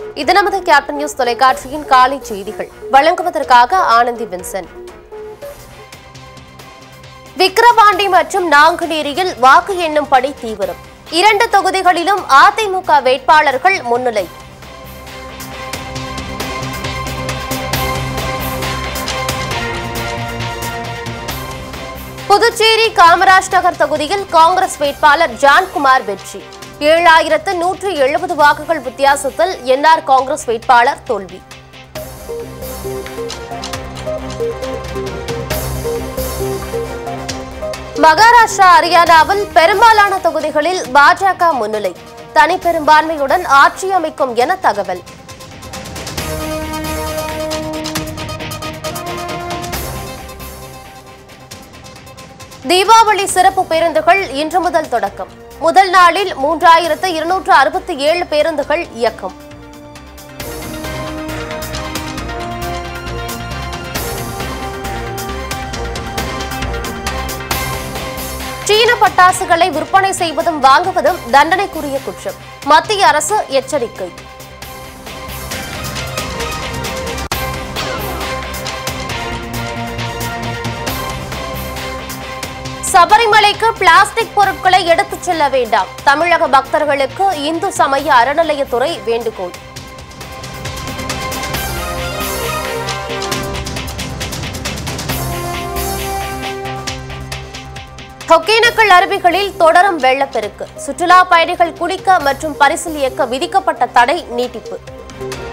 இது நமது captain news தொலைக்காட்சியின் காலை செய்திகள். வழங்குவதற்காக ஆனந்தி வின்சென்ட். விக்கிரவாண்டி மற்றும் நாங்குநேரியில் வாக்கு எண்ணும் பணி தீவிரம். 2 தொகுதிகளிலும் அதிமுக வேட்பாளர்கள் முன்னிலை. புதுச்சேரி காமராஜ் நகர் தொகுதியில் காங்கிரஸ் வேட்பாளர் ஜான்குமார் வெற்றி. 7170 வாக்குகள் வித்தியாசத்தில் என்ஆர் காங்கிரஸ் வேட்பாளர் தோல்வி. மகாராஷ்டிரா, ஹரியானாவில் பெரும்பாலான தொகுதிகளில் பாஜக முன்னிலை. தனிப்பெரும்பான்மையுடன் ஆட்சி அமைக்கும் என தகவல். தீபாவளி சிறப்பு பேருந்துகள் இன்று முதல் தொடக்கம். முதல் நாளில் 3267 பேருந்துகள் இயக்கம். சீன பட்டாசுகளை விற்பனை செய்வதும் வாங்குவதும் தண்டனைக்குரிய குற்றம். மத்திய அரசு எச்சரிக்கை. சபரிமலைக்கு பிளாஸ்டிக் பொருட்களை எடுத்துச் செல்ல வேண்டாம். தமிழக பக்தர்களுக்கு இந்து சமய அறநிலையத்துறை வேண்டுகோள். ஒகேனக்கல் அருவிகளில் தொடரும் வெள்ளப்பெருக்கு. சுற்றுலா பயணிகள் குளிக்க மற்றும் பரிசல் இயக்க விதிக்கப்பட்ட தடை நீட்டிப்பு.